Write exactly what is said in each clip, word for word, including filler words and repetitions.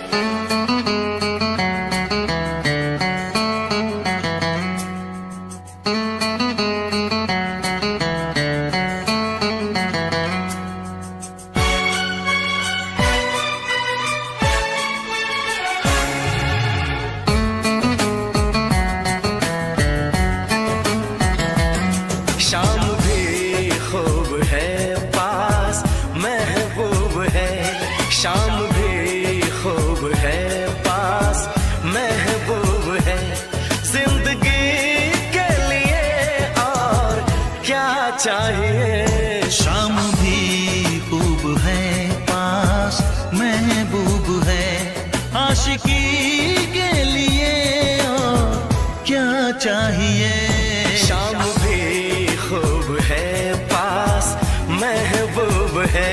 शाम भी खूब है पास महबूब है जिंदगी के लिए और क्या चाहिए। शाम भी खूब है पास महबूब है आशिकी के लिए और क्या चाहिए। शाम भी खूब है पास महबूब है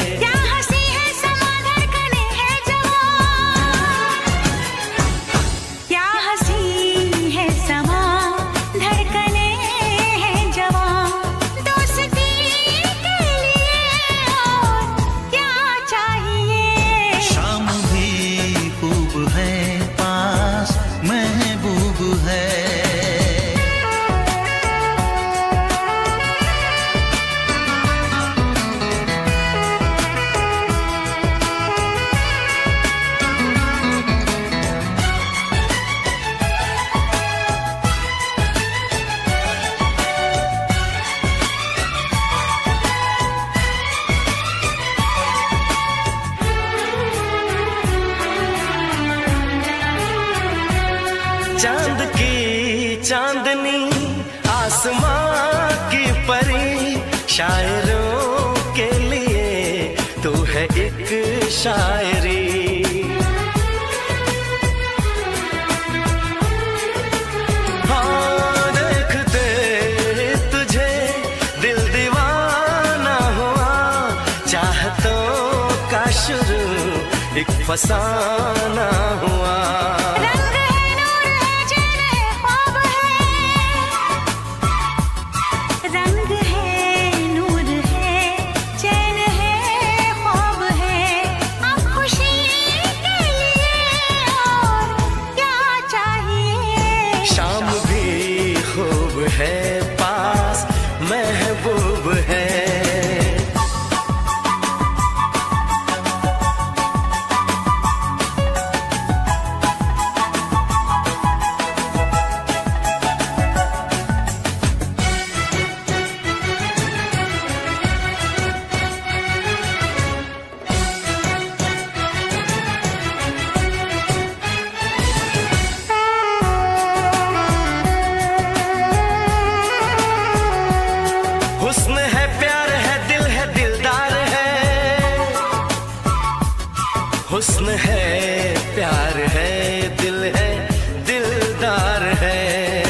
चांद की चांदनी आसमां की परी शायरों के लिए तू है एक शायरी। हाँ देखते तुझे दिल दीवाना हुआ चाहतों का शुरू एक फसाना हुआ। है पास महबूब है हुस्न है प्यार है दिल है दिलदार है। हुस्न है प्यार है दिल है दिलदार है।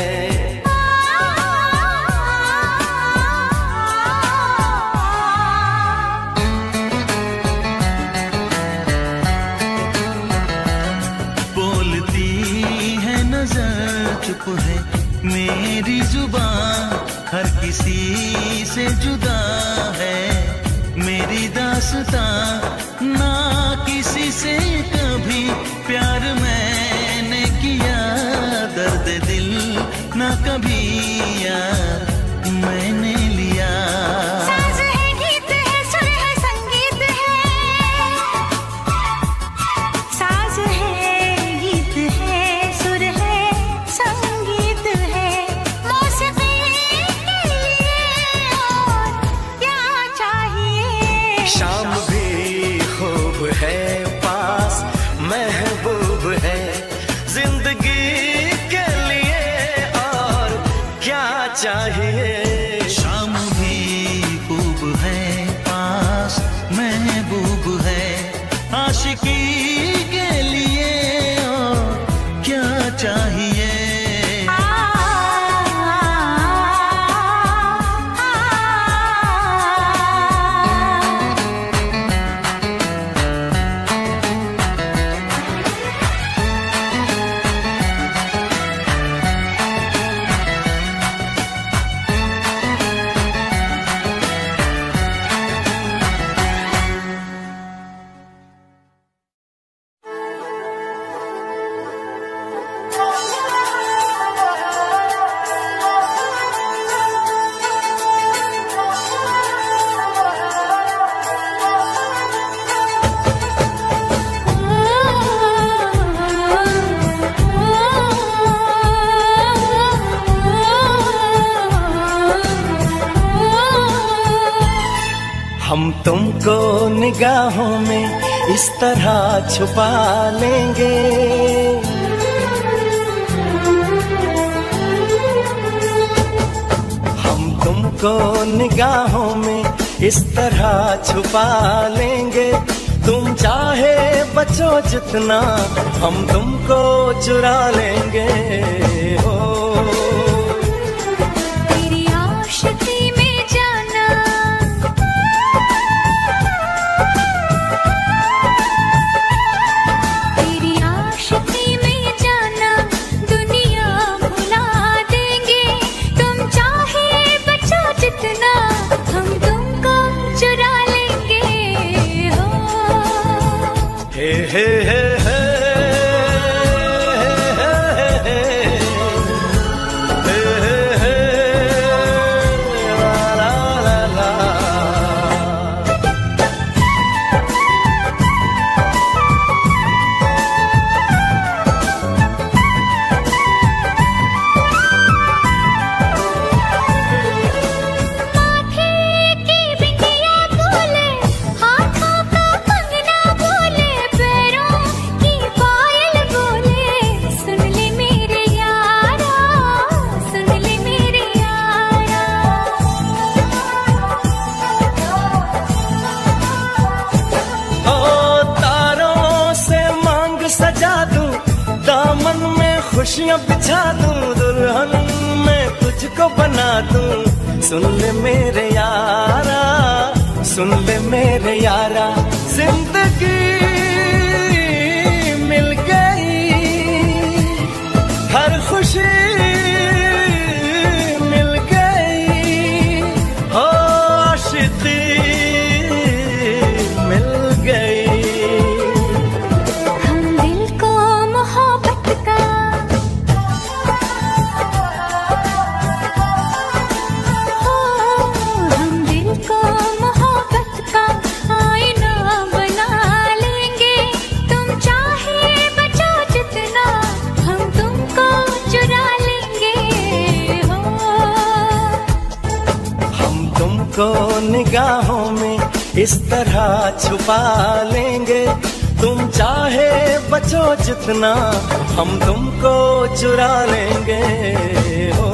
बोलती है नजर चुप है मेरी जुबान हर किसी से जुदा है मेरी दास्तां ना किसी से कभी प्यार मैंने किया दर्द दिल ना कभी यार मैंने लिया। साज है गीत है सुर है संगीत है साज है गीत है सुर है संगीत है मौसीकी शाम भी खूब है पास महबूब है जिंदगी के लिए और क्या चाहिए। हम तुमको निगाहों में इस तरह छुपा लेंगे, हम तुमको निगाहों में इस तरह छुपा लेंगे। तुम चाहे बचो जितना, हम तुमको चुरा लेंगे। हो तेरी आशिकी में जाना, तेरी आशिकी में जाना, दुनिया भुला देंगे। तुम चाहे बचो जितना, हम तुमको चुरा लेंगे। हो हे हे हे हे खुशियाँ बिछा दूं, दुल्हन मैं तुझको बना दूं। सुन ले मेरे यारा, सुन ले मेरे यारा, जिंदगी मिल गई, हर खुशी मिल गई, हो आशिकी मिल गई। को निगाहों में इस तरह छुपा लेंगे। तुम चाहे बचो जितना, हम तुमको चुरा लेंगे। हो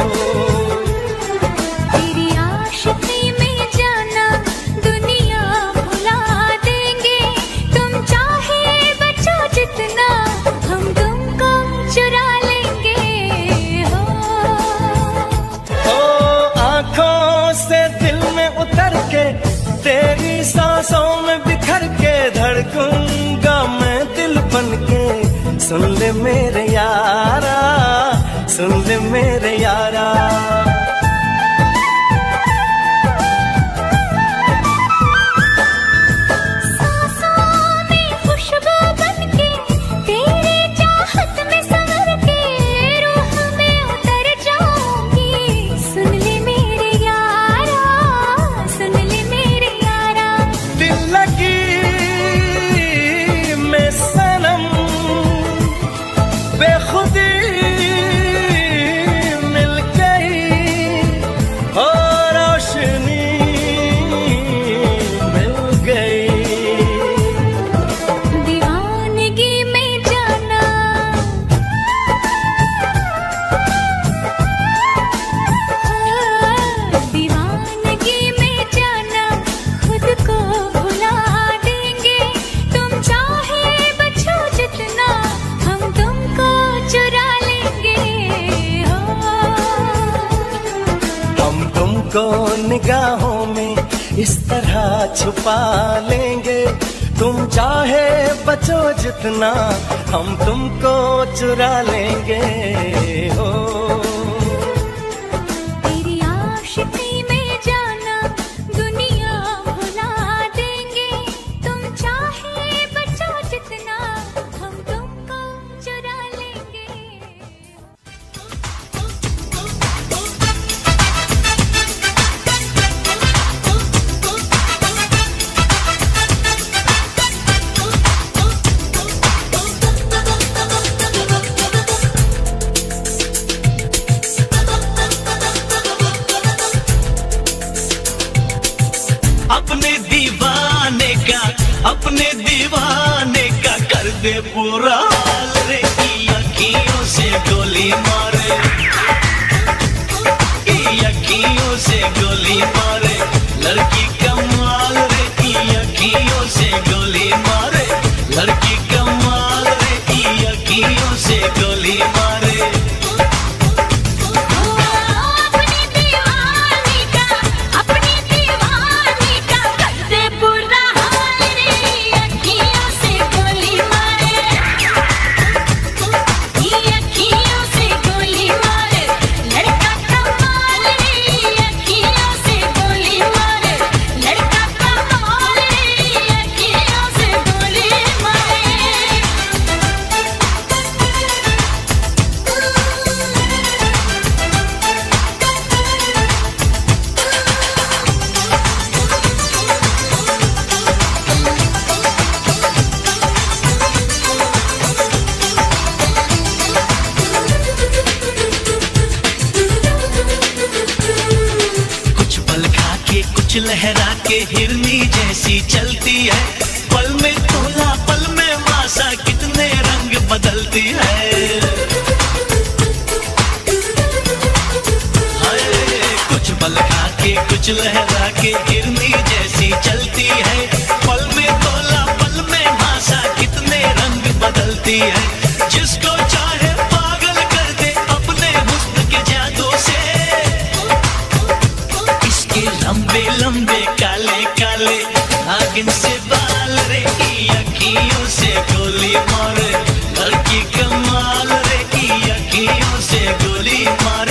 तेरी आशिकी में जाना, दुनिया भुला देंगे। तुम चाहे बचो जितना, हम तुमको चुरा लेंगे। हो ओ आँखों से दिल में उतर के, तेरी सांसों में बिखर के, धड़कूंगा मैं दिल बन के। सुन ले मेरे यारा, सुन ले मेरे यारा, को निगाहों में इस तरह छुपा लेंगे। तुम चाहे बचो जितना, हम तुमको चुरा लेंगे। हो तेरी आशिकी में जाना, दुनिया भुला देंगे। तुम चाहे बचो जितना, हम तुमको चुरा लेंगे। अपने दीवाने का कर दे पूरा हाल रे, की अखियों से गोली मारे, की अखियों से गोली मारे, लड़की कमाल रे, की अखियों से गोली मारे, लड़की कमाल रे, की अखियों से गोली मारे। लहरा के हिरनी जैसी चलती है, पल में तोला पल में मासा, कितने रंग बदलती है। हाय कुछ पल खा के कुछ लहरा के हिरनी जैसी चलती है, पल में तोला पल में मासा, कितने रंग बदलती है। जिसको चाहे पागल कर दे अपने हुस्न के जादू से, इसके लंबे लंबे काले काले नागिन से बाल रे, की अखियों से गोली मारे, लड़की कमाल रे, की अखियों से गोली मारे।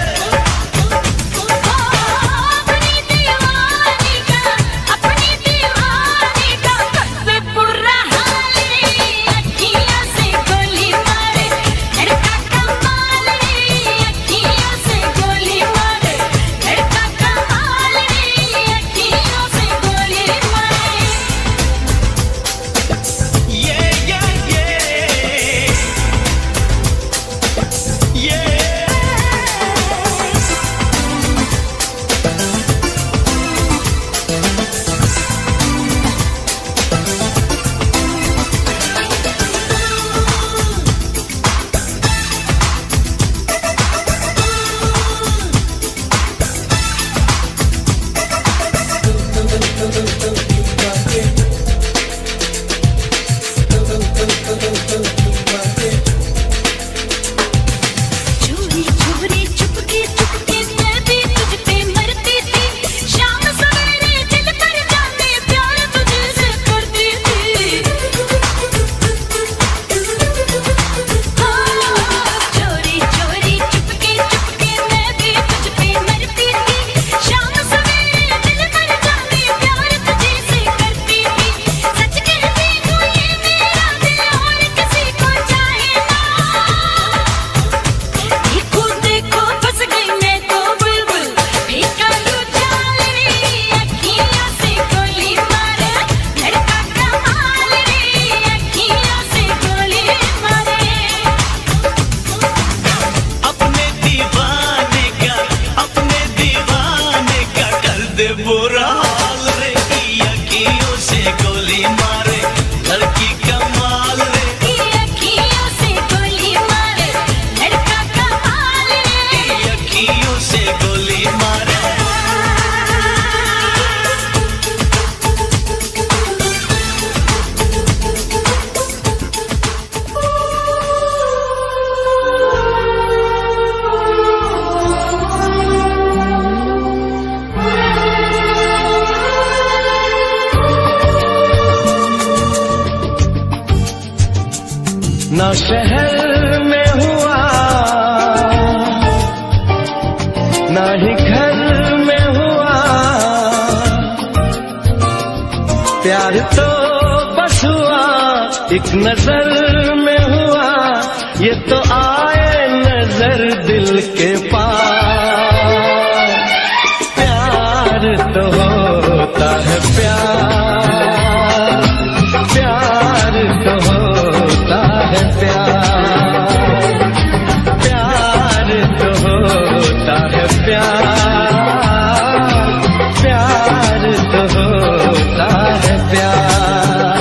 ना शहर में हुआ ना ही घर में हुआ, प्यार तो बस हुआ एक नजर में हुआ, ये तो आए नजर दिल के पार। प्यार तो होता है प्यार, प्यार तो होता है प्यार, प्यार तो होता है प्यार, प्यार तो होता है प्यार।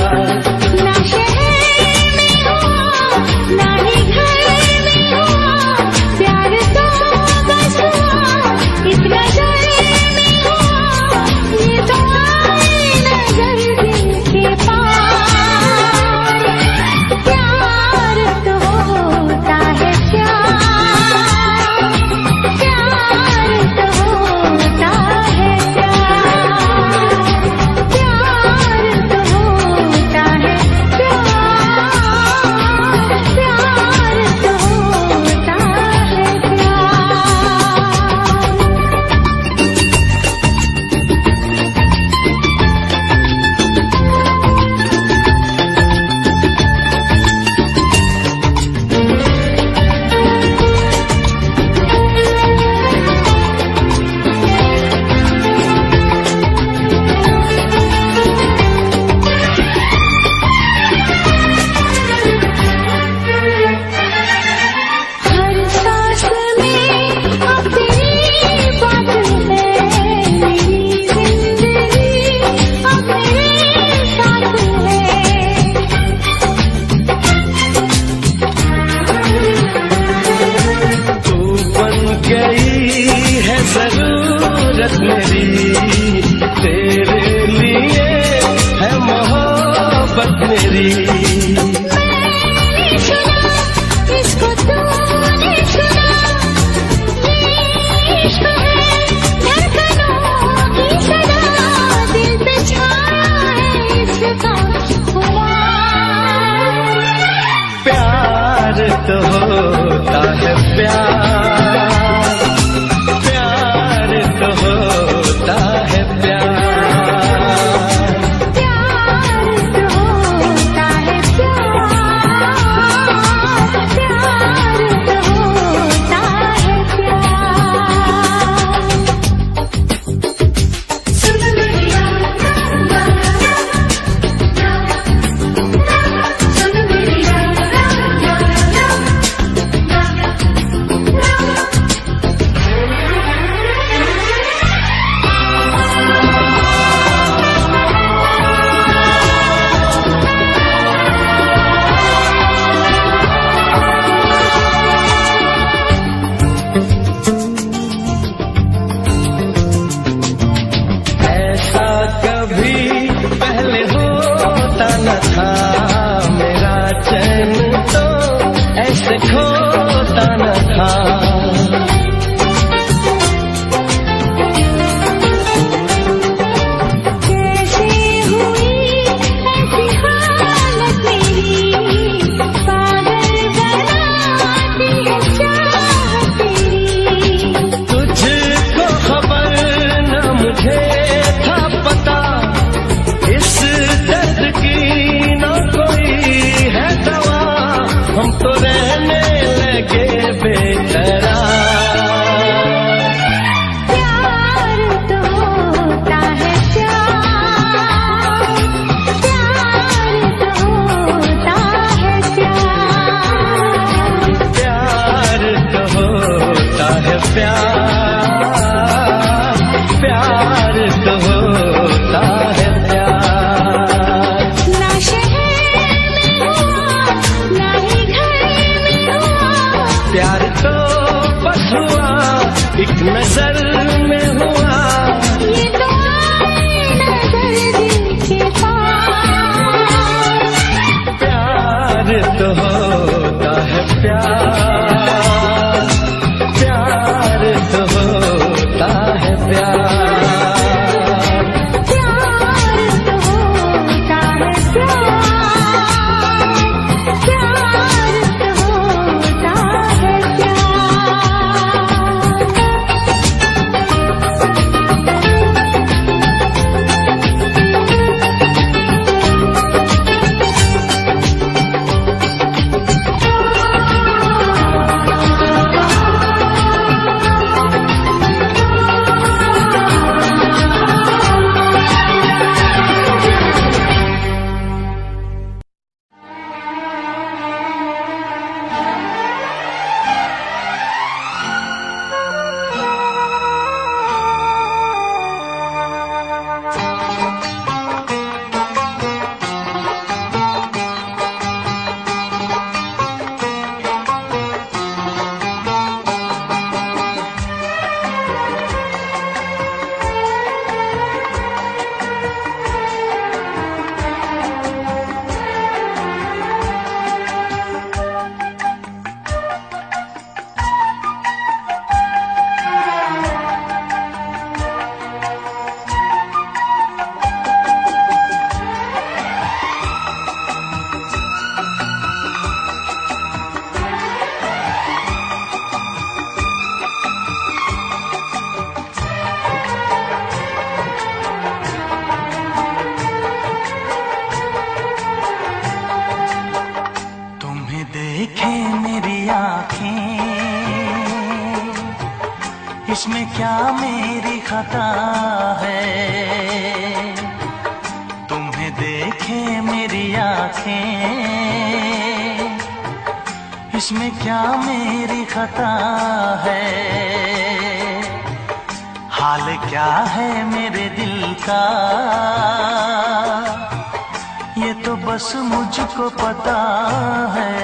कभी पहले होता न था, मेरा चैन तो ऐसे खोता न था। एक नजर में हुआ, ये तो नजर दिल के पास। प्यार तो होता है प्यार, प्यार तो होता है प्यार, प्यार तो होता है प्यार, प्यार तो होता है प्यार। इसमें क्या मेरी खता है, तुम्हें देखे मेरी आँखें, इसमें क्या मेरी खता है। हाल क्या है मेरे दिल का, ये तो बस मुझको पता है।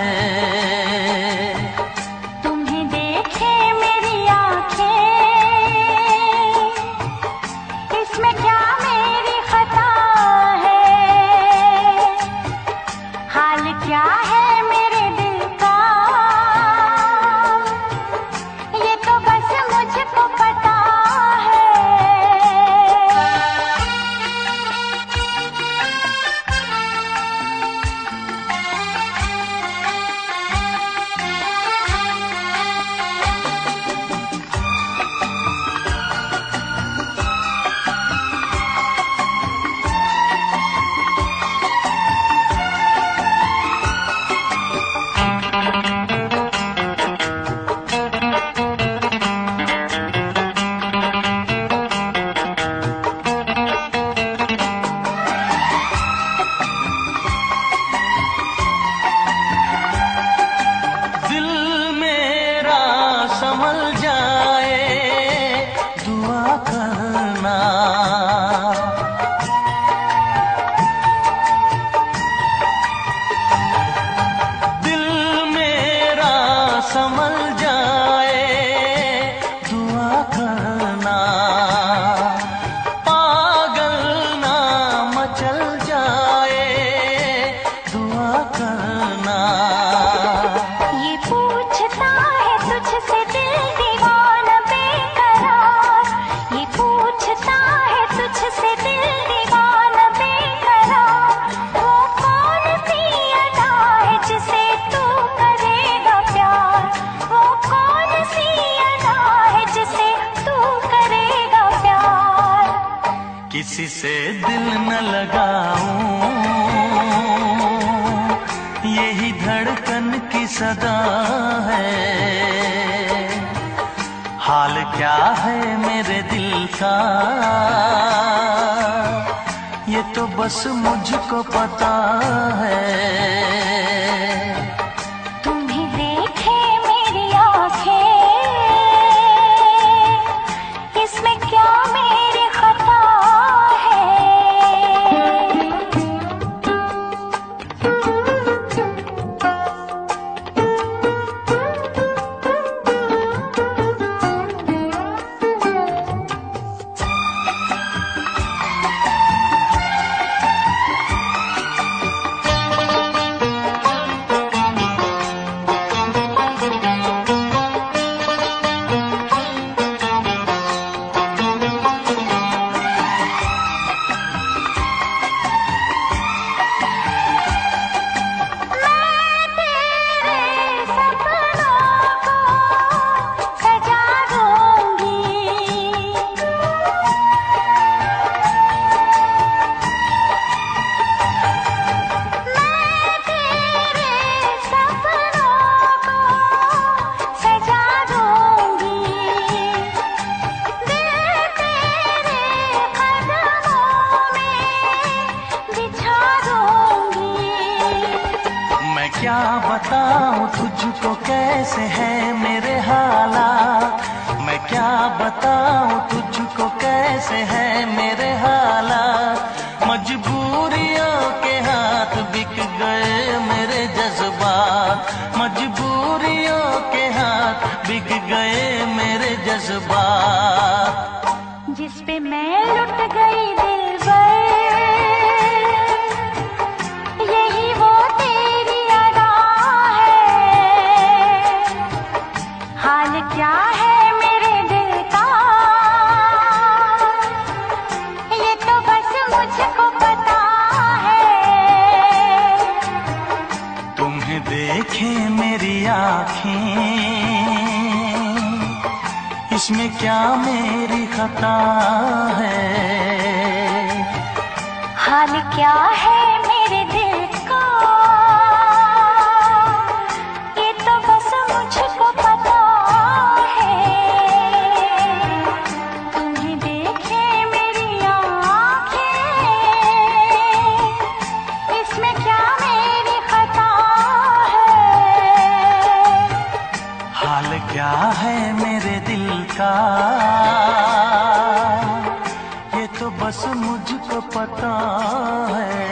किसी से दिल न लगाऊं, यही धड़कन की सदा है। हाल क्या है मेरे दिल का, ये तो बस मुझको पता है। तुम्हें देखे मेरी आंखें, इसमें क्या मेरी खता है। क्या बताऊं तुझको कैसे है मेरे हालात, मैं क्या बताऊं तुझको कैसे है मेरे हालात। मजबूरियों के हाथ बिक गए मेरे जज्बात, मजबूरियों के हाथ बिक गए मेरे जज्बात। जिस पे मैं लुट गई दिलबर, यही वो तेरी अदा है। हाल क्या है मेरे दिल का, ये तो बस मुझको पता है। तुम्हें देखे मेरी आँखें, इसमें क्या मेरी खता है। हाल क्या है मेरे दिल का, ये तो बस मुझको पता है। तुम्हें देखे मेरी आँखें, इसमें क्या मेरी खता है। हाल क्या है मेरे दिल का, ये तो बस मुझको पता है।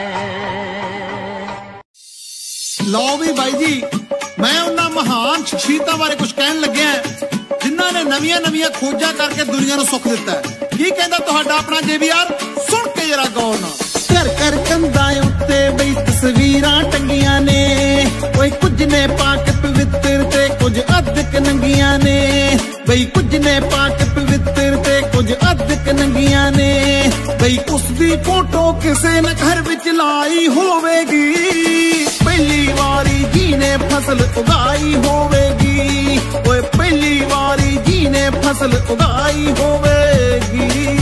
ਲਓ ਵੀ ਬਾਈ ਜੀ, ਮੈਂ ਉਹਨਾਂ ਮਹਾਨ ਸ਼ਖਸੀਅਤਾਂ ਬਾਰੇ ਕੁਝ ਕਹਿਣ ਲੱਗਿਆ ਜਿਨ੍ਹਾਂ ਨੇ ਨਵੀਆਂ ਨਵੀਆਂ ਖੋਜਾਂ ਕਰਕੇ ਦੁਨੀਆ ਨੂੰ ਸੁੱਖ ਦਿੱਤਾ ਹੈ। ਕੀ ਕਹਿੰਦਾ ਤੁਹਾਡਾ ਆਪਣਾ ਜੇਬੀਆਰ, ਸੁਣ ਕੇ ਜਰਾ ਗੌਰ ਨਾਲ। ਘਰ ਘਰ ਕੰਧਾਂ ਉੱਤੇ ਬਈ ਤਸਵੀਰਾਂ ਟੰਗੀਆਂ ਨੇ, ਓਏ ਕੁਝ ਨੇ ਪਾਕ ਪਵਿੱਤਰ ਤੇ ਕੁਝ ਅਧਿਕ ਨੰਗੀਆਂ ਨੇ। ਬਈ ਕੁਝ ਨੇ ਪਾਕ ਪਵਿੱਤਰ ਤੇ ਕੁਝ ਅਧਿਕ ਨੰਗੀਆਂ ਨੇ। ਬਈ ਉਸ ਦੀ ਫੋਟੋ ਕਿਸੇ ਨੇ ਘਰ ਵਿੱਚ ਲਾਈ ਹੋਵੇਗੀ, ਪਹਿਲੀ ਵਾਰੀ ਜੀ ਨੇ ਫਸਲ ਉਗਾਈ ਹੋਵੇਗੀ। ਓਏ ਪਹਿਲੀ ਵਾਰੀ ਜੀ ਨੇ ਫਸਲ ਉਗਾਈ ਹੋਵੇਗੀ।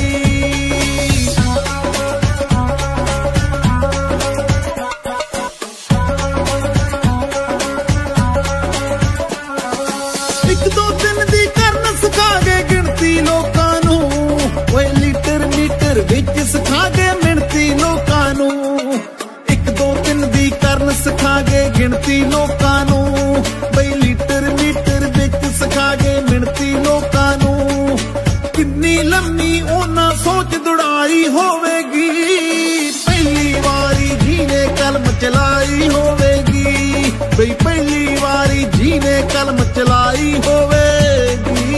ਇੱਕ ਦੋ ਦਿਨ ਦੀ ਕਰਨ ਸਿਖਾਗੇ ਗਿਣਤੀ ਲੋਕਾਂ ਨੂੰ, ਓਏ ਲੀਟਰ ਮੀਟਰ ਵਿੱਚ ਸਿਖਾਗੇ ਮਿਣਤੀ ਲੋਕਾਂ ਨੂੰ। ਇੱਕ ਦੋ ਦਿਨ ਦੀ ਕਰਨ ਸਿਖਾਗੇ ਗਿਣਤੀ ਲੋਕਾਂ ਨੂੰ, ਬਈ ਲੀਟਰ ਮੀਟਰ ਵਿੱਚ ਸਿਖਾਗੇ ਮਿਣਤੀ ਲੋਕਾਂ ਨੂੰ। ਕਿੰਨੀ ਲੰਮੀ ਉਹਨਾਂ ਸੋਚ ਦੁੜਾਈ ਹੋਵੇਗੀ, ਪਹਿਲੀ ਵਾਰੀ ਜੀ ਨੇ ਕਲਮ ਚਲਾਈ ਹੋਵੇਗੀ। ਬਈ ਪਹਿਲੀ ਵਾਰੀ ਜੀ ਨੇ ਕਲਮ ਚਲਾਈ ਹੋਵੇਗੀ।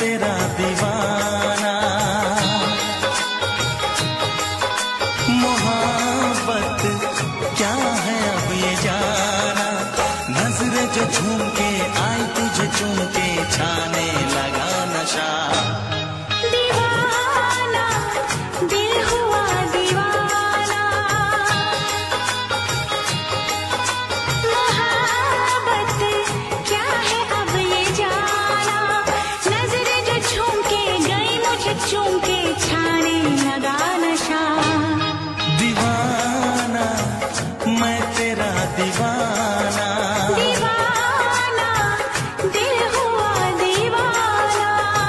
तेरा दीवाना, मोहब्बत क्या है अब ये जाना, नजरें जो झूम के आई तुझे चूम के छाने लगा नशा। दीवाना दिल हुआ दीवाना, मोहब्बत क्या है अब ये जाना, नजरें जो झूम के गई मुझे चूम के छाने लगा नशा। दीवाना मैं तेरा दीवाना, दीवाना दिल हुआ दीवाना।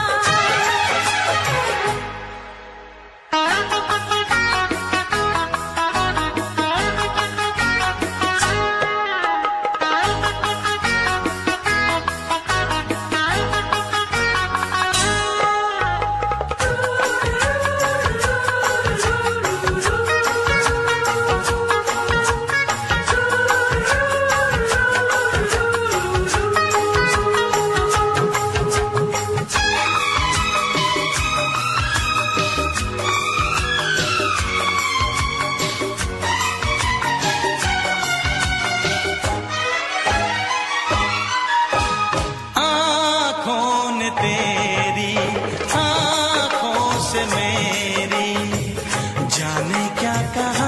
आँखों ने तेरी आँखों से मेरी जाने क्या कहा,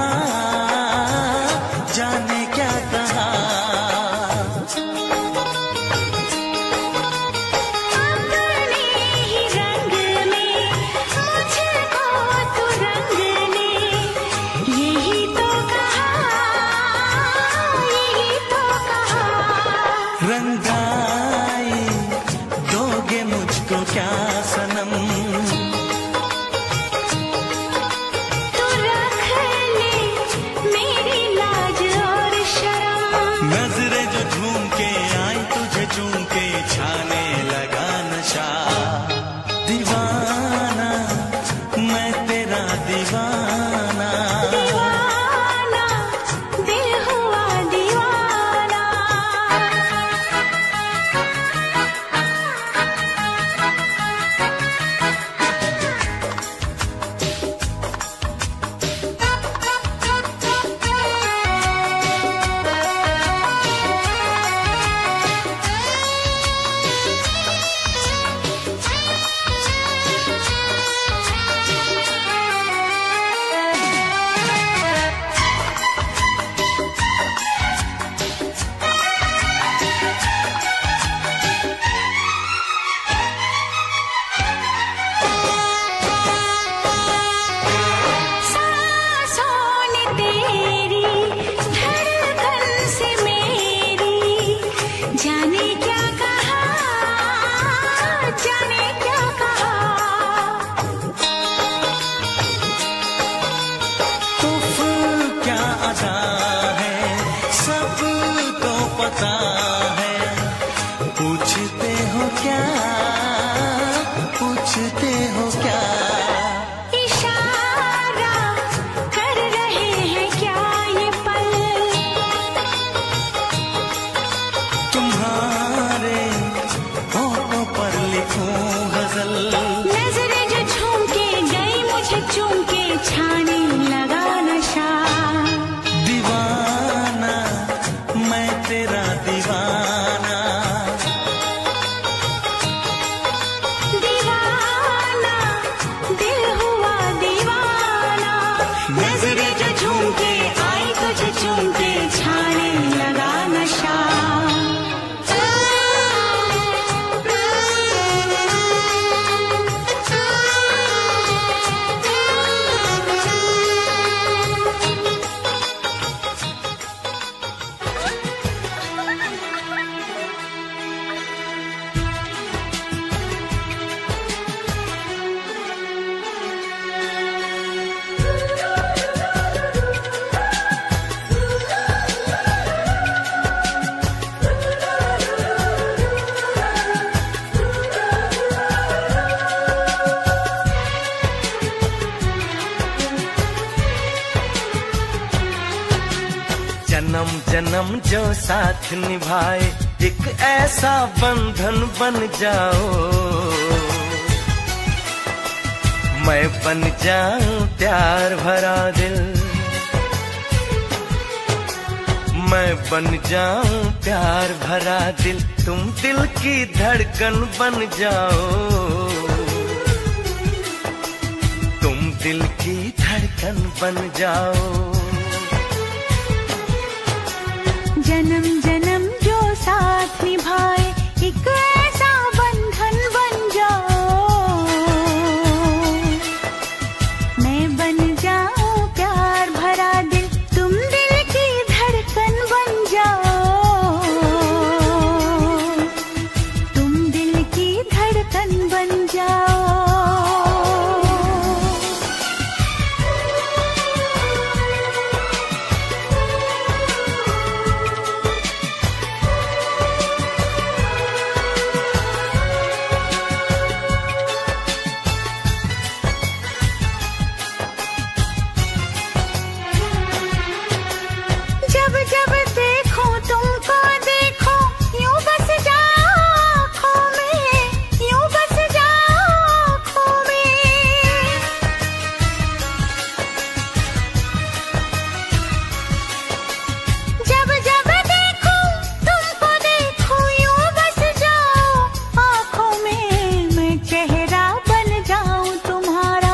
जाने क्या कहा। अपने ही रंग में मुझको तू रंग ने, यही तो कहा, यही तो कहा। रंगाई दोगे मुझको क्या सनम, तू रख ले मेरी लाज और शर्म, नजरें जो झूम के आई तुझे चूम के छाने लगा नशा। दीवाना मैं तेरा दीवाना, दीवाना दिल हुआ दीवाना। सांसों ने तेरी धड़कन से मेरी जाने क्या कहा, जाने क्या कहा। उफ क्या अदा है सबको पता है, पूछते हो क्या, पूछते हो क्या। इशारा कर रहे हैं क्या ये पल, तुम्हारे होठों पर लिखूं गजल, नजरें जो झूम के गई मुझे चूम के छाने लगा नशा। दीवाना मैं तेरा दीवाना, दीवाना दिल हुआ दीवाना, नजरें जो झूम के आई तुझे चूम के छाने लगा नशा। जन्म जन्म जो साथ निभाए, एक ऐसा बंधन बन जाओ। मैं बन जाऊं प्यार भरा दिल, मैं बन जाऊं प्यार भरा दिल, तुम दिल की धड़कन बन जाओ, तुम दिल की धड़कन बन जाओ। जन्म जन्म जो साथ निभाए एक ऐसा बंधन बन जाओ, मैं बन जाऊं प्यार भरा दिल, तुम दिल की धड़कन बन जाओ, तुम दिल की धड़कन बन जाओ। जब जब देखो तुमको देखो यूं बस जाओ आँखों में, यूं बस जाओ आँखों में। जब जब देखो तुमको देखो यूं बस जाओ आँखों में, मैं चेहरा बन जाऊं तुम्हारा,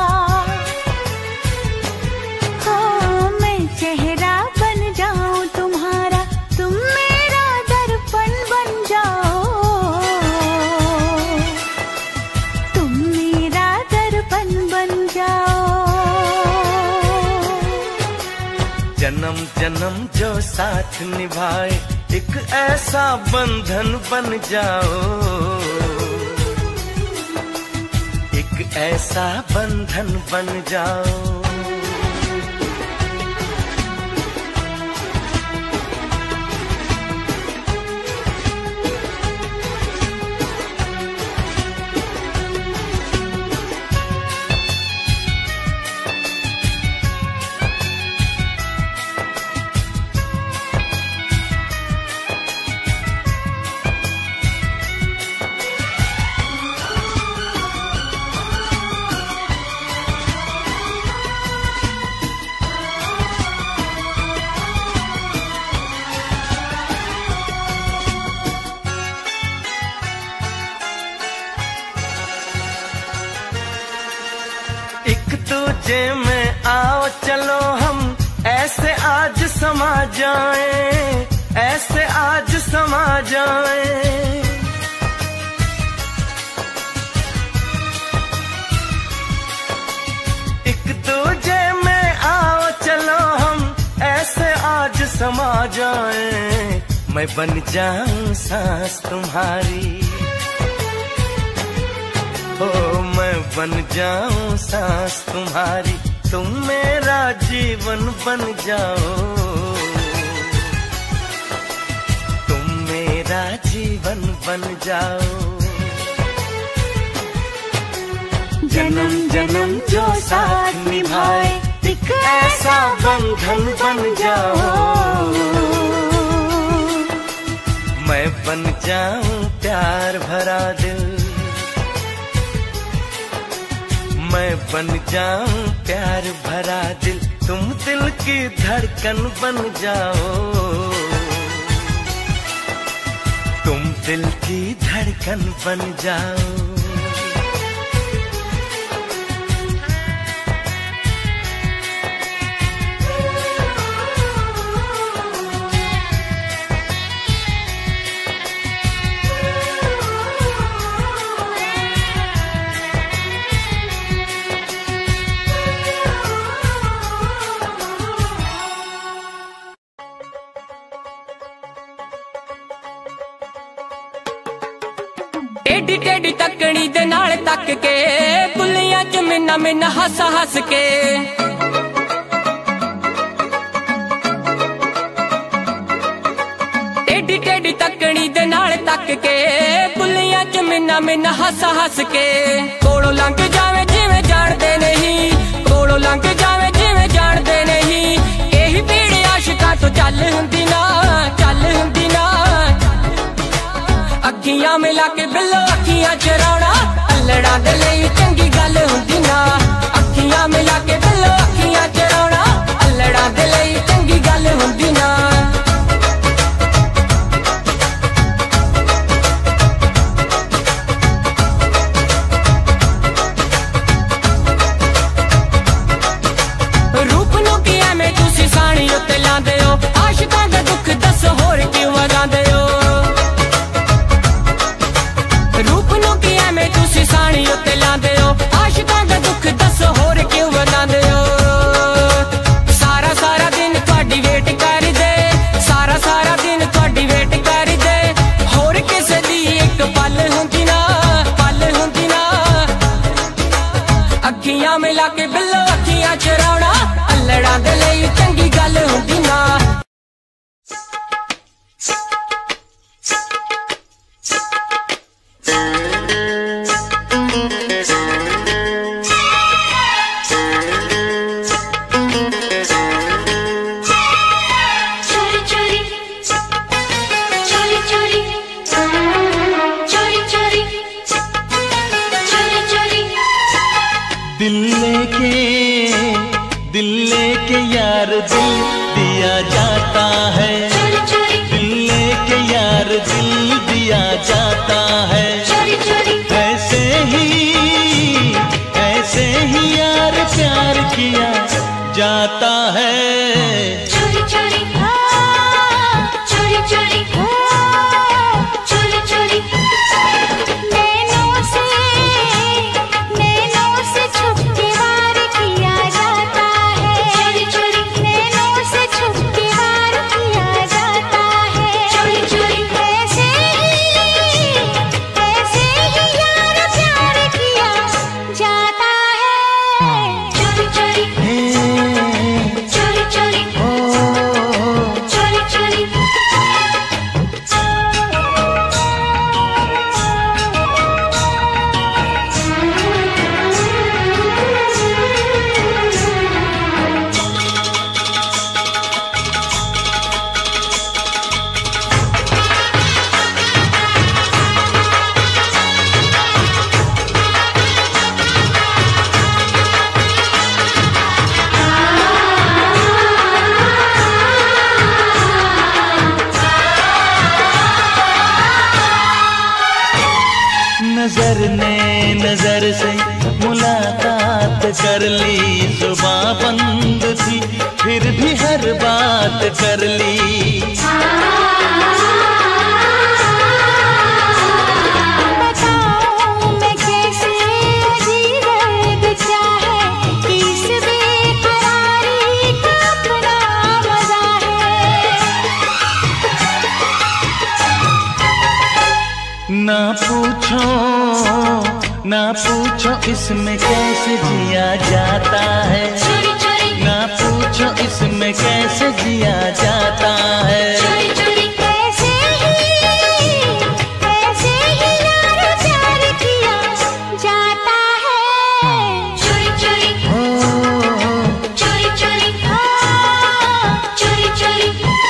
हो मैं चेहरा बन जाऊं तुम्हारा, तुम मेरा दर्पण बन जाओ, तुम मेरा दर्पण बन जाओ। जन्म जन्म जो साथ निभाए एक ऐसा बंधन बन जाओ, एक ऐसा बंधन बन जाओ। एक दूजे में आओ चलो हम ऐसे आज समा जाएं, ऐसे आज समा जाएं। एक दूजे में आओ चलो हम ऐसे आज समा जाएं, मैं बन जाऊं सांस तुम्हारी, हो मैं बन जाऊं सांस तुम्हारी, तुम मेरा जीवन बन जाओ, तुम मेरा जीवन बन जाओ। जन्म जन्म जो साथ निभाए एक ऐसा बंधन बन जाओ, मैं बन जाऊं प्यार भरा दिल, मैं बन जाऊं प्यार भरा दिल, तुम दिल की धड़कन बन जाओ, तुम दिल की धड़कन बन जाओ। टेढ़ी टेढ़ी तकड़ी दे नाल तक के बुलियां च मिन्ना मिन्ना हस हस के, टेढ़ी टेढ़ी तकड़ी दे नाल तक के बुलियां च मिन्ना मिन्ना हस हस के, कोलों लंघ जावे जिवें जाणदे नहीं, कोलों लंघ जावे जिवें जाणदे नहीं, यही भीड़ आशिकां तो चल हुंदी ना, चल हुंदी ना। अखियां मिला के बिल्लो अखियां चराउणा, अल्लड़ां दे लई चंगी गल हुंदी ना, अखियां मिला के बिल्लो अखियां चराउणा अल्लड़ा दे लई चंगी गल हुंदी ना। दिल लेके दिल लेके यार दिल दिया जाता है, दिल लेके यार दिल दिया जाता है। ऐसे ही ऐसे ही यार प्यार किया जाता है। चोरी चोरी चोरी चोरी चोरी चोरी नैनों से नैनों से छुप के वार किया जाता है। चोरी चोरी नैनों से छुप के वार किया जाता है। चोरी चोरी ऐसे ही ऐसे ही यार प्यार किया जाता है। चोरी चोरी चोरी चोरी चोरी चोरी नजर ने नजर से मुलाकात कर ली, जुबां बंद थी फिर भी हर बात कर ली। बताऊं मैं कैसे अजीब दर्द क्या है, इस बेकरारी का अपना मजा है। ना पूछो ना पूछो इसमें कैसे जिया जाता है, चोरी चोरी ना पूछो इसमें कैसे जिया जाता है। चोरी चोरी ऐसे ही ऐसे ही यार प्यार किया जाता है। चोरी चोरी चोरी चोरी चोरी चोरी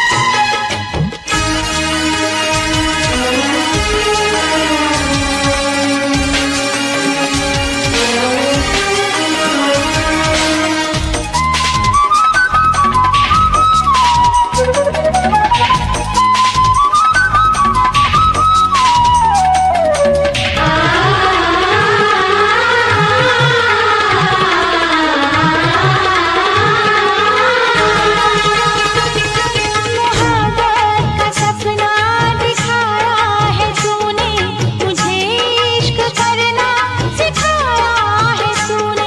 मोहब्बत का सपना दिखाया है तूने, मुझे इश्क करना सिखाया है तूने।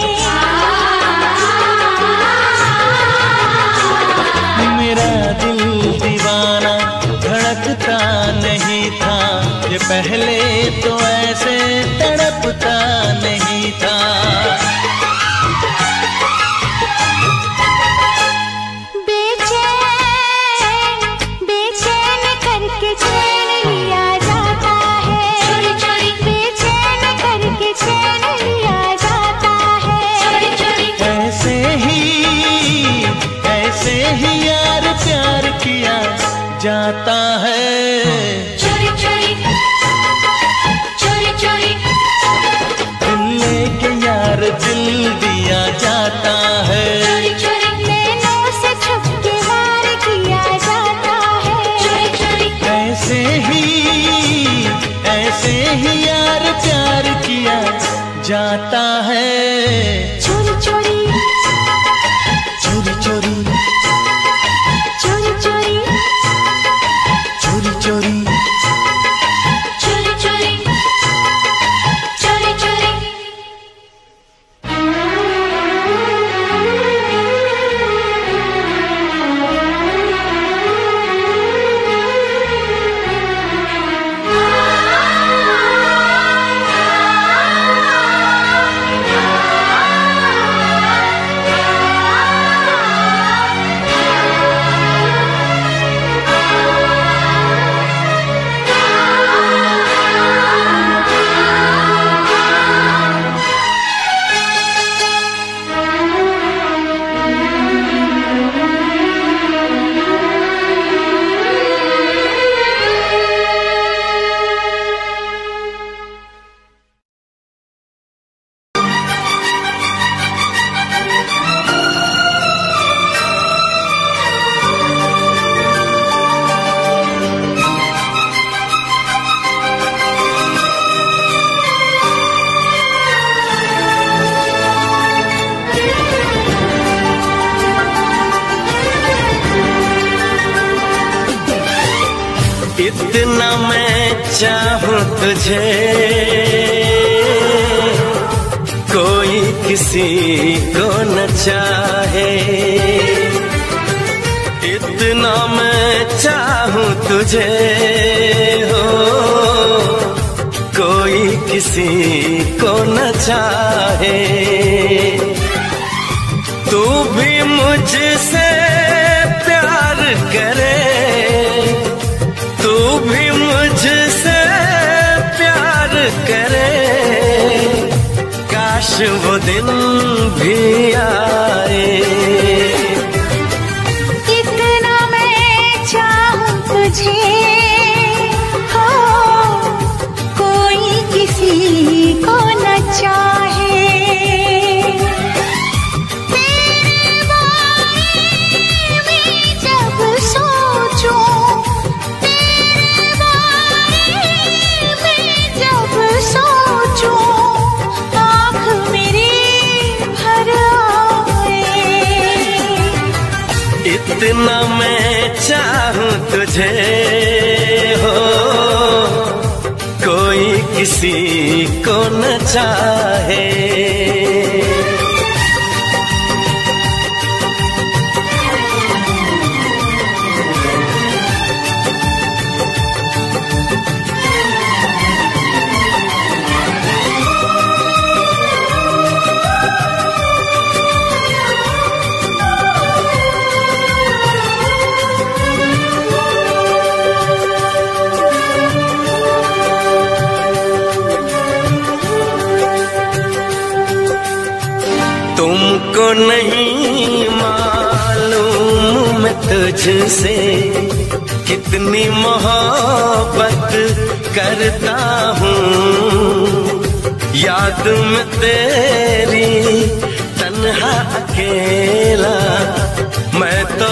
मेरा दिल दीवाना धड़कता नहीं था, ये पहले तो ऐसे तड़पता नहीं था। बेचैन बेचैन करके चैन लिया जाता है। चोरी चोरी बेचैन करके चैन लिया जाता है। चोरी चोरी ऐसे ही ऐसे ही यार प्यार किया जाता है। चोरी चोरी चोरी चोरी दिल लेके यार दिल दिया जाता है। चोरी चोरी नैनों से छुप के वार किया जाता है। चोरी चोरी ऐसे ही ऐसे ही यार प्यार किया जाता है। चोरी चोरी चोरी चोरी चोरी चोरी चोरी चोरी चोरी चोरी चोरी चोरी आ चाहूं तुझे कोई किसी को न चाहे, इतना मैं चाहूं तुझे हो कोई किसी को न चाहे। तू भी मुझसे प्यार करे, तू भी मुझसे प्यार करे, काश वो दिन भी आए। इतना मैं चाहूं तुझे हो कोई किसी को न चाहे। तेरे बारे में जब सोचूं, तेरे बारे में जब सोचूं, आँख मेरी भर आए। इतना मैं चाहूं तुझे हो कोई किसी को न चाहे। तुमको नहीं मालूम मैं तुझसे कितनी मोहब्बत करता हूँ। याद में तेरी तन्हा अकेला मैं तो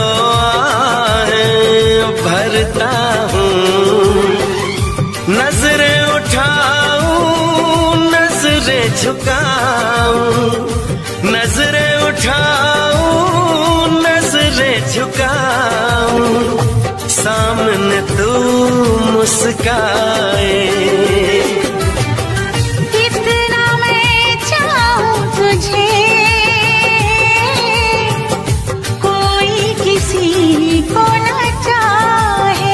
आहें भरता हूँ। नजरें उठाऊं नजरें झुकाऊं, नजरें उठाऊं नजरें झुकाऊं, सामने तू मुस्काए। इतना मैं चाहूं तुझे कोई किसी को न चाहे।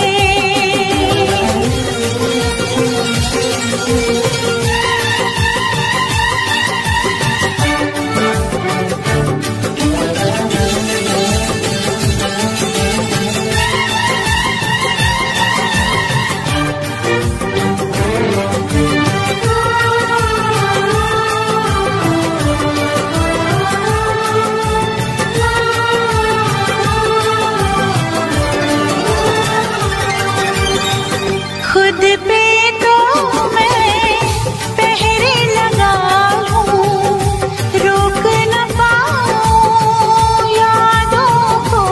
खुद पे तो मैं पहरे लगा लूं, रोक न पाऊं यादों को।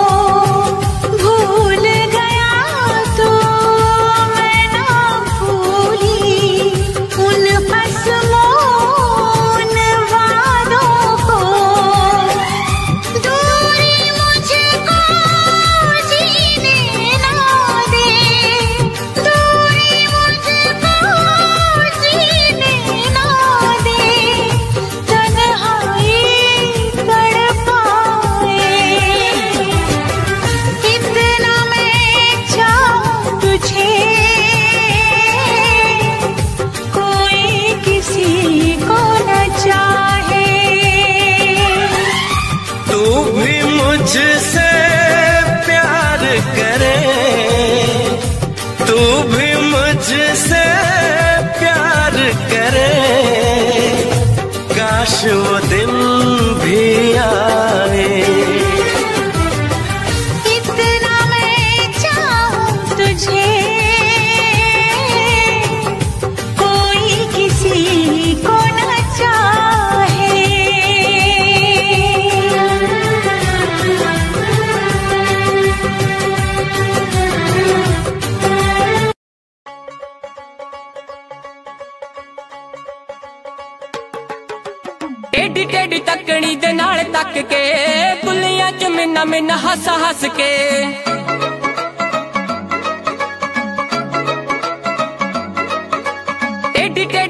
भूल गया तो मैं ना भूली उन असमोन वादों को। दूरी मुझको जीने ना दे, दूरी मुझको जीने ना दे, तन्हाई तड़पाए। इतना मैं चाहूं तुझे कोई किसी को न चाहे। तू भी मुझसे प्यार करे, तू भी मुझसे प्यार करे, काश वो दिन भी आए। इतना मैं चाहूं तुझे कोई किसी को न चाहे। टेढ़ी टेढ़ी तकनी दे नाल तक के बुलियां च मिन्ना मिन्ना हस हस के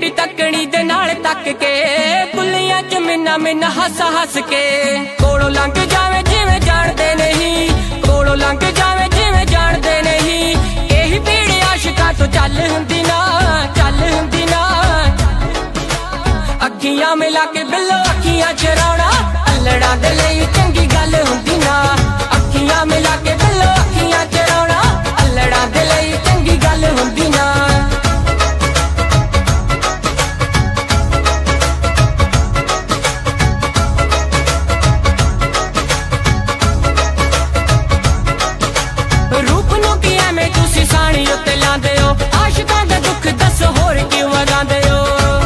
तेरी तकड़ी दे नाल तक के बुलियां च मिन्ना मिन्ना हस हस के कोलों लंघ जावे जिवें जानदे नहीं कोलों लंघ जावे जिवें जानदे नहीं यही पीड़ आशिकां तो चल हुंदी ना चल हुंदी ना अखियां मिला के बिल्लो अखियां चराउणा अल्लड़ां दे लई चंगी गल हुंदी ना अखियां मिला के बिल्लो अखियां चराउणा अल्लड़ां दे लई चंगी गल हुंदी ना रूप नूं की एवें तुसीं साणी उत्ते लांदे हो आशिकां दा दुख दस होर क्यों वधांदे हो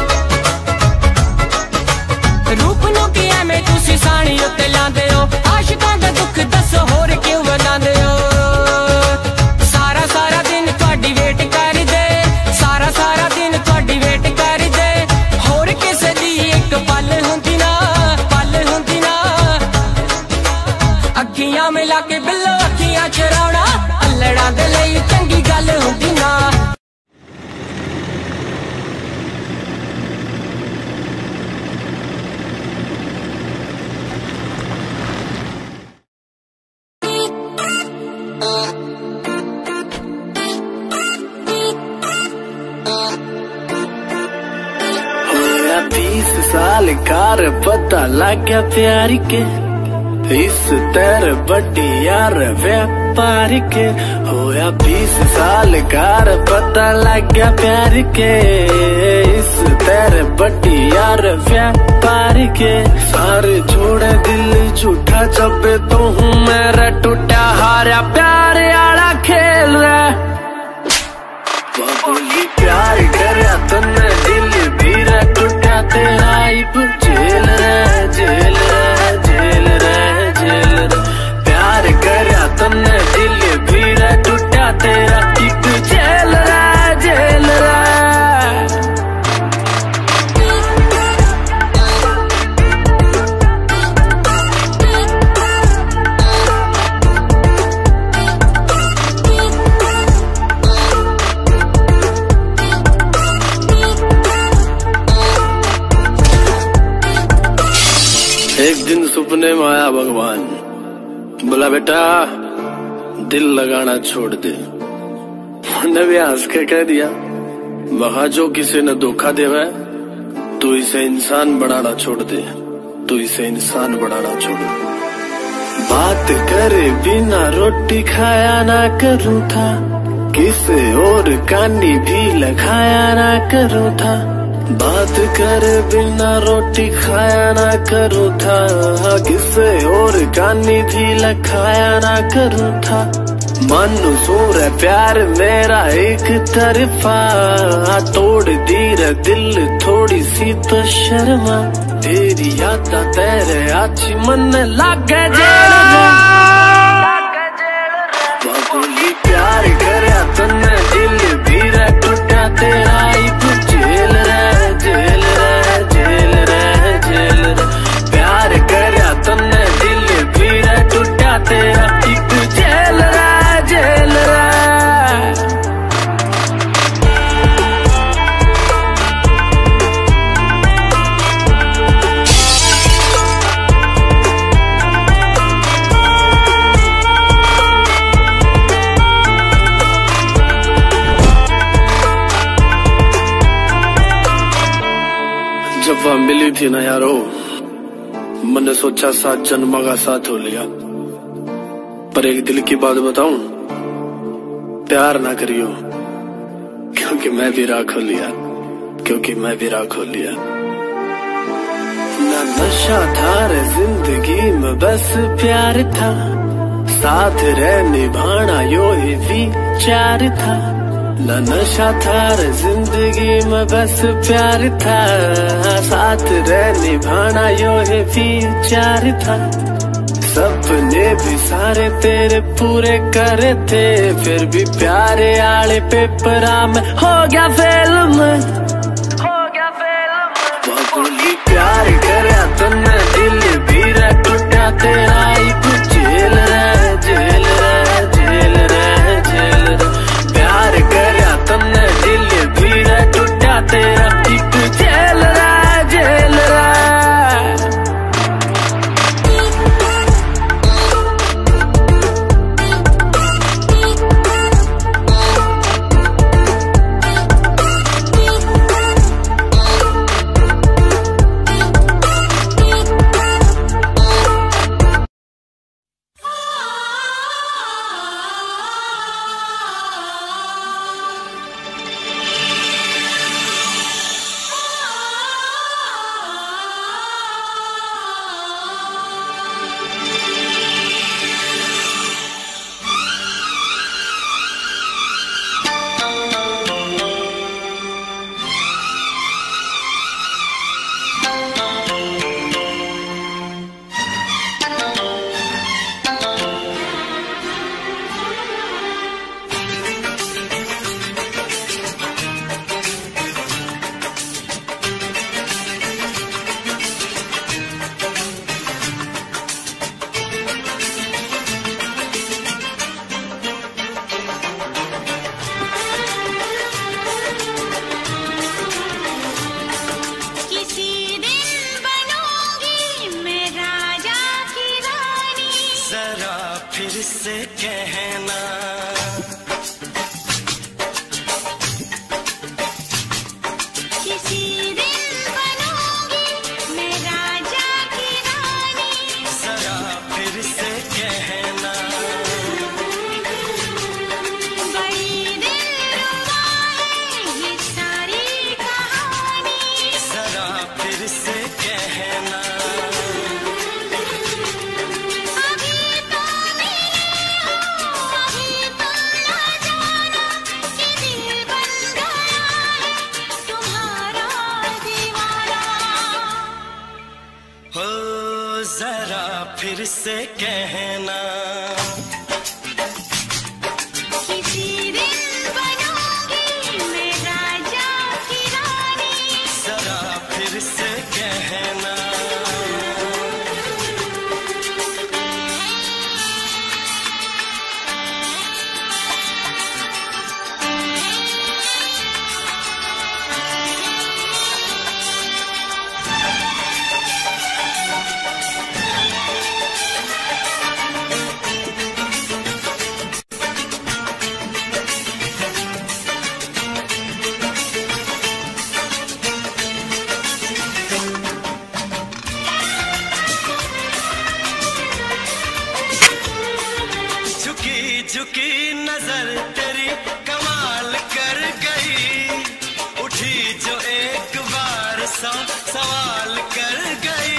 रूप नूं की एवें तुसीं साणी उत्ते लांदे हो आशिकां दा दुख दस होर क्यों वधांदे हो सारा सारा दिन तुहाडी वेट करदे सारा सारा दिन तुहाडी वेट करदे होर किसे दी इक पल हुंदी ना पल हुंदी ना अखियां मिला के बिल्लो अखियां चराउणा अल्लड़ां दे लई चंगी गल हुंदी ना बीस साल कार पता लग गया प्यार के इस तेरे बड़ी यार व्यापार के होया बीस साल कार पता लग गया प्यार के इस तेरे बड़ी यार व्यापार के सारे छोड़े दिल झूठा जब तो हूँ मेरा टूटा हारा प्यार आला खेल रहा बाबूली प्यार करया तन्ने दिल भीरा टूटा तेरा इब जेल रे जेल रे जेल रे जेल रे प्यार करया तन्ने दिल भीरा टूटा तेरा इब जेल रे जेल रे एक दिन सपने में आया भगवान बोला बेटा दिल लगाना छोड़ दे मैंने भी हंस के कह दिया वहां जो किसी ने धोखा देवा तो इसे इंसान बनाना छोड़ दे तो इसे इंसान बनाना छोड़ दे बात करे बिना रोटी खाया ना करूँ था किसे और कानी भी लगाया ना करूँ था बात करे बिना रोटी खाया ना करूँ था किसे और कानी भी लखाया ना करूँ था मंसूर है प्यार मेरा एक तरफा तोड़ दी रे दिल थोड़ी सी तो शर्मा तेरी याद तेरे अच्छी मन लागे बाबूली प्यार करे तन्ने दिल भीरा टूटा तेरा जेल रे जेल रे जेल रे जेल रे प्यार करया तन्ने दिल भीरा टूटा तेरा एक जेल रे जेल रे जब वह मिली थी ना यारो मैंने सोचा सात जन्म का साथ हो लिया पर एक दिल की बात बताऊं प्यार ना करियो क्योंकि मैं भी राख हो लिया क्योंकि मैं भी राख हो लिया ना नशा था रे जिंदगी में बस प्यार था साथ रह निभाना यो ही विचार था ना नशा था रे जिंदगी में बस प्यार था साथ रह निभाना यो है विचार था सपने भी सारे तेरे पूरे करे थे फिर भी प्यारे आले पेपरा में हो गया फेल में हो गया फेल में बाबूली प्यार करे तन्ने दिल भीरा टूटा तेरा एक जेल रे जेल रे जेल रे जेल रे प्यार करे तन्ने दिल भीरा टूटा तेरा एक से कहना। किसी दिन बनूंगी मैं राजा की रानी, जरा फिर से कहना। बड़ी दिलरुबा है ये सारी कहानी, जरा फिर से कहना। अभी तो मिले हो अभी तुम ना जाना कि दिल बन गया है तुम्हारा दीवाना। हो जरा फिर से कहना। किसी दिन बनूंगी मैं राजा की रानी, जरा फिर से कहना। झुकी झुकी नजर तेरी कमाल कर गई, उठी जो एक बार सौ सवाल कर गई।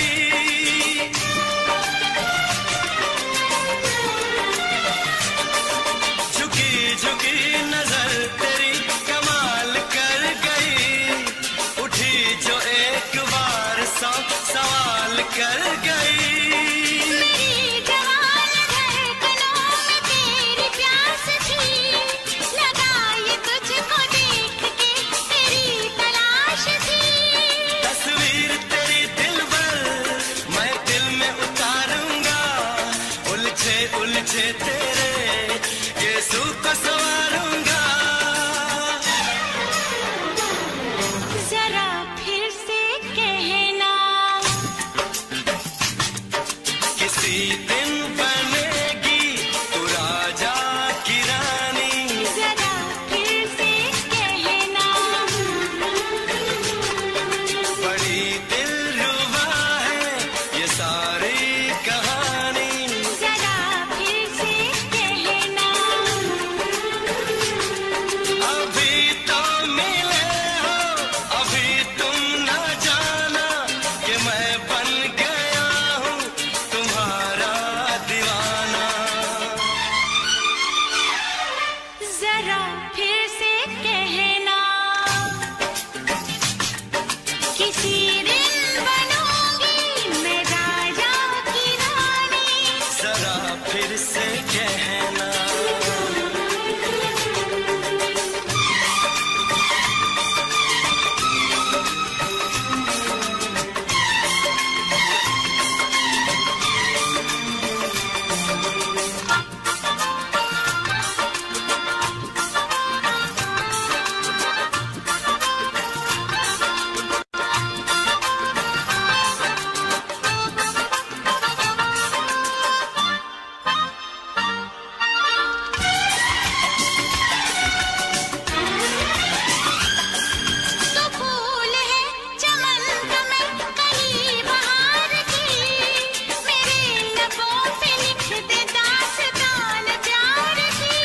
झुकी झुकी नजर तेरी कमाल कर गई, उठी जो एक बार सौ सवाल कर गई। मेरी जवान धड़कनों में तेरी प्यास थी, लगाई तुझको देख के तेरी तलाश थी। तस्वीर तेरी दिलबर मैं दिल में उतारूंगा, उलझे उलझे तेरे यीशु को संवारूंगा। जरा फिर से कहना। किसी दिन बनेगी तू राजा की रानी, जरा फिर से कहना। बड़ी दिलरुबा है ये सारी कहानी। जरा फिर से कहना। अभी तो मिले हो अभी तुम ना जाना कि मैं बन गया हूँ तुम्हारा दीवाना। जरा फिर से कहना। किसी दिन बनूंगी मैं राजा की रानी, जरा फिर से कहना। तो फूल है चमन का मैं कली बहार की, मेरे लबों पे लिख दे दास्तान प्यार की।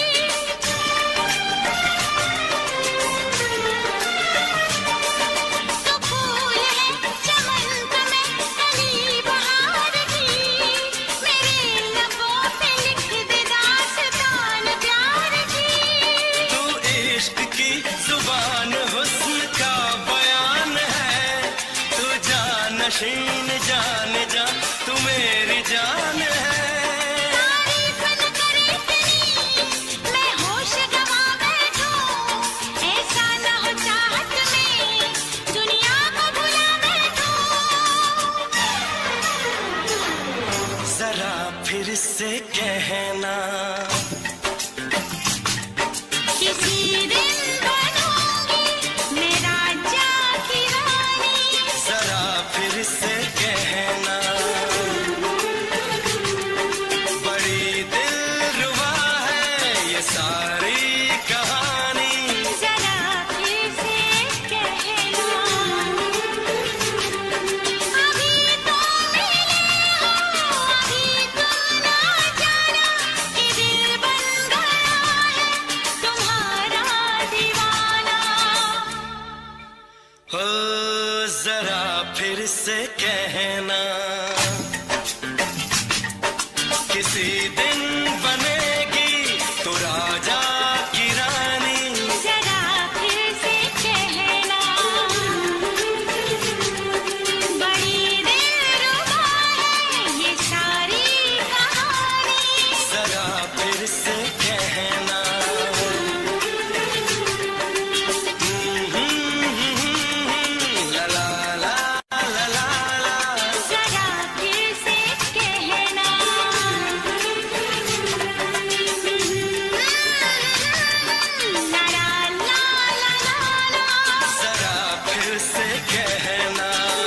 तो फूल है चमन का मैं कली बहार की, मेरे लबों पे लिख दे दास्तान प्यार की। तू इश्क की जुबान हुस्न का बयान है, तू जानशीन जान जा तू मेरी जान है। तारीफ न करे तेरी मैं होश गवा बैठूं, ऐसा न हो चाहत में दुनिया को भुला बैठूं। जरा फिर से कहना। किसी दिन बनूंगी मैं राजा की रानी, जरा फिर से कहना। बड़ी दिल कहना किसी दिन बनेगी तो राजा की रानी। जरा फिर से कहना बड़ी दिलरुबा है ये सारी कहानी। जरा फिर से कहना ला ला ला ला ला ला। जरा फिर से कहना ला ला ला ला ला। जरा फिर से कहना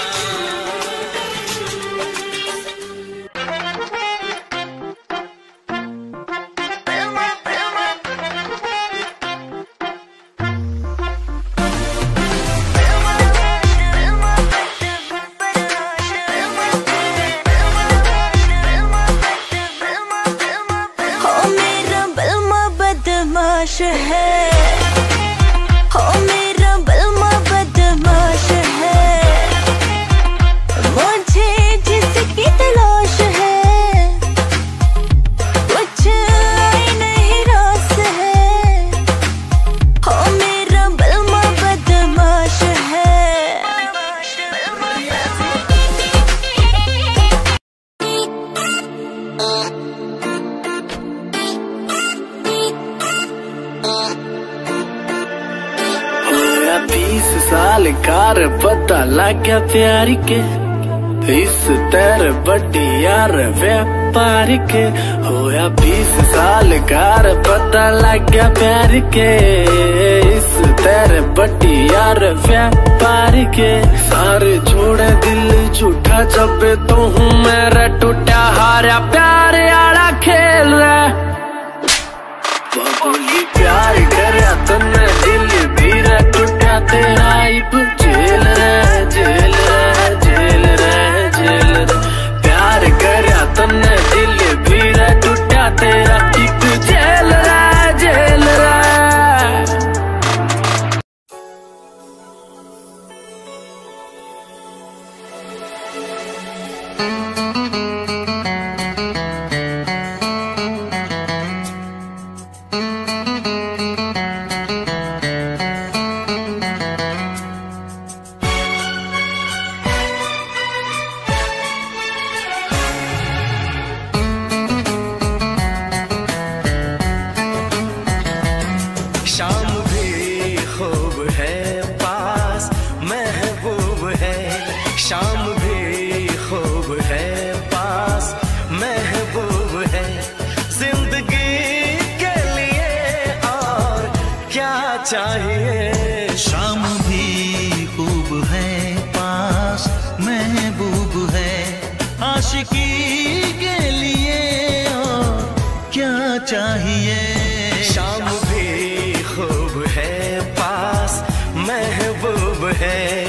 हो मेरा बलमा बदमाश है, हो मेरा बलमा बदमाश है, मुझे जिसकी तलाश है कुछ आई नहीं रास है। हो मेरा बलमा बदमाश है। होया बीस साल कार पता लग गया प्यार के, इस तेरे बड़ी यार व्यापार के। होया बीस साल कार पता लग गया प्यार के, इस तेरे बड़ी यार व्यापार के। सारे छोड़े दिल झूठा जब तो हूँ मेरा टूटा हारा प्यार आड़ा खेल रहा। बोली प्यार करया तन्ने दिल धीरे टूटा तेरा इब जेल रे जेल रे जेल रे जेल रे। प्यार करया तन्ने दिल धीरे टूटा तेरा इब जेल रे जेल रे। शाम भी खूब है पास महबूब है। शाम भी खूब है पास महबूब है। जिंदगी के लिए और क्या चाहिए। शाम भी खूब है पास महबूब है। आशिकी के लिए और क्या चाहिए। शाम भी खूब है पास महबूब है।